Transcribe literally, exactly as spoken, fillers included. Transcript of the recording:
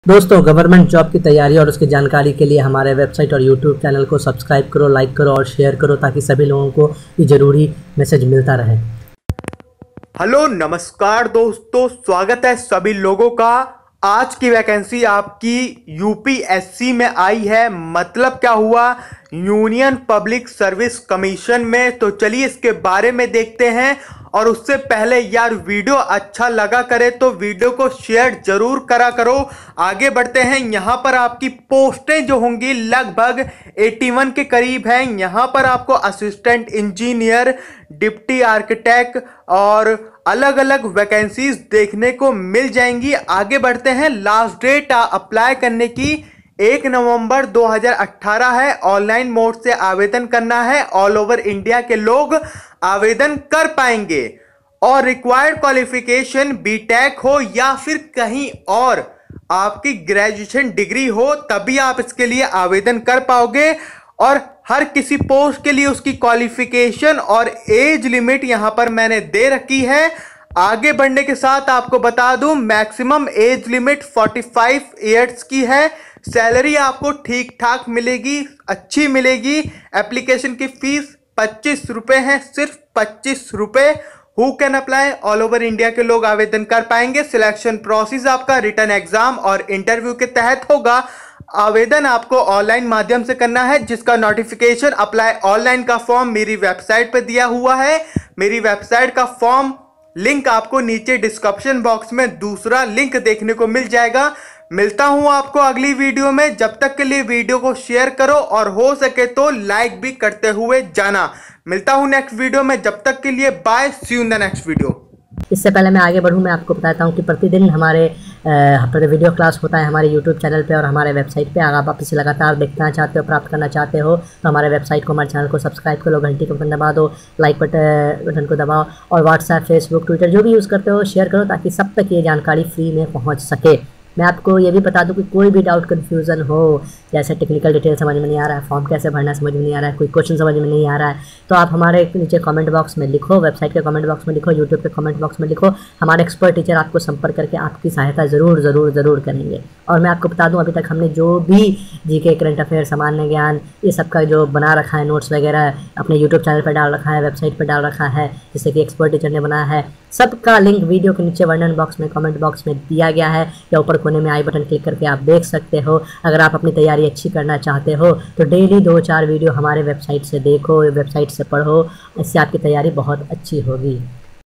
दोस्तों, government job की तैयारी और उसकी जानकारी के लिए हमारे वेबसाइट और यूट्यूब चैनल को सब्सक्राइब करो, लाइक करो और शेयर करो ताकि सभी लोगों को ये ज़रूरी मैसेज मिलता रहे। हेलो नमस्कार दोस्तों, स्वागत है सभी लोगों का। आज की वैकेंसी आपकी यूपीएससी में आई है। मतलब क्या हुआ, यूनियन पब्लिक सर्विस कमीशन में। तो चलिए इसके बारे में देखते हैं। और उससे पहले यार, वीडियो अच्छा लगा करे तो वीडियो को शेयर जरूर करा करो। आगे बढ़ते हैं। यहाँ पर आपकी पोस्टें जो होंगी लगभग इक्यासी के करीब हैं। यहाँ पर आपको असिस्टेंट इंजीनियर, डिप्टी आर्किटेक्ट और अलग अलग वैकेंसीज देखने को मिल जाएंगी। आगे बढ़ते हैं। लास्ट डेट अप्लाई करने की एक नवंबर दो हज़ार अठारह है। ऑनलाइन मोड से आवेदन करना है। ऑल ओवर इंडिया के लोग आवेदन कर पाएंगे। और रिक्वायर्ड क्वालिफिकेशन बीटेक हो या फिर कहीं और आपकी ग्रेजुएशन डिग्री हो, तभी आप इसके लिए आवेदन कर पाओगे। और हर किसी पोस्ट के लिए उसकी क्वालिफिकेशन और एज लिमिट यहां पर मैंने दे रखी है। आगे बढ़ने के साथ आपको बता दूं, मैक्सिमम एज लिमिट पैंतालीस इयर्स की है। सैलरी आपको ठीक ठाक मिलेगी, अच्छी मिलेगी। एप्लीकेशन की फीस पच्चीस रुपए है, सिर्फ पच्चीस रुपए। Who can apply? All over India के लोग आवेदन कर पाएंगे। सिलेक्शन प्रोसेस आपका रिटन एग्जाम और इंटरव्यू के तहत होगा। आवेदन आपको ऑनलाइन माध्यम से करना है, जिसका नोटिफिकेशन अप्लाई ऑनलाइन का फॉर्म मेरी वेबसाइट पर दिया हुआ है। मेरी वेबसाइट का फॉर्म लिंक आपको नीचे डिस्क्रिप्शन बॉक्स में दूसरा लिंक देखने को मिल जाएगा। मिलता हूं आपको अगली वीडियो में। जब तक के लिए वीडियो को शेयर करो और हो सके तो लाइक भी करते हुए जाना। मिलता हूं नेक्स्ट वीडियो में। जब तक के लिए bye, see you in the next video. इससे पहले मैं आगे बढ़ूं, मैं आपको बताता हूं कि प्रतिदिन हमारे हमारे वीडियो क्लास होता है हमारे यूट्यूब चैनल पे और हमारे वेबसाइट पे। अगर आप इसे लगातार देखना चाहते हो, प्राप्त करना चाहते हो, तो हमारे वेबसाइट को, हमारे चैनल को सब्सक्राइब करो, घंटी का बटन दबा दो, लाइक बटन को दबाओ और व्हाट्सएप, फेसबुक, ट्विटर जो भी यूज़ करते हो शेयर करो ताकि सब तक ये जानकारी फ्री में पहुँच सके। मैं आपको ये भी बता दूं कि कोई भी डाउट कन्फ्यूज़न हो, जैसे टेक्निकल डिटेल समझ में नहीं आ रहा है, फॉर्म कैसे भरना समझ में नहीं आ रहा है, कोई क्वेश्चन समझ में नहीं आ रहा है, तो आप हमारे नीचे कमेंट बॉक्स में लिखो, वेबसाइट के कमेंट बॉक्स में लिखो, यूट्यूब के कमेंट बॉक्स में लिखो। हमारे एक्सपर्ट टीचर आपको संपर्क करके आपकी सहायता ज़रूर ज़रूर ज़रूर करेंगे। और मैं आपको बता दूँ, अभी तक हमने जो भी जीके, करंट अफेयर, सामान्य ज्ञान, ये सब का जो बना रखा है नोट्स वगैरह, अपने यूट्यूब चैनल पर डाल रखा है, वेबसाइट पर डाल रखा है, जिससे कि एक्सपर्ट टीचर ने बनाया है, सबका लिंक वीडियो के नीचे वर्णन बॉक्स में, कमेंट बॉक्स में दिया गया है, या ऊपर कोने में आई बटन क्लिक करके आप देख सकते हो। अगर आप अपनी तैयारी अच्छी करना चाहते हो तो डेली दो चार वीडियो हमारे वेबसाइट से देखो, वेबसाइट से पढ़ो, इससे आपकी तैयारी बहुत अच्छी होगी।